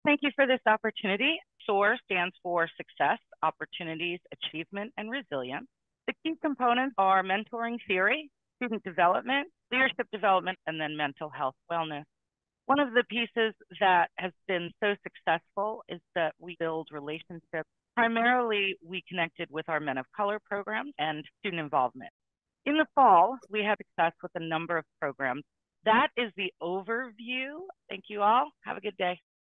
Thank you for this opportunity. SOAR stands for Success, Opportunities, Achievement, and Resilience. The key components are mentoring theory, student development, leadership development, and then mental health wellness. One of the pieces that has been so successful is that we build relationships. Primarily, we connected with our Men of Color programs and student involvement. In the fall, we had success with a number of programs. That is the overview. Thank you all. Have a good day.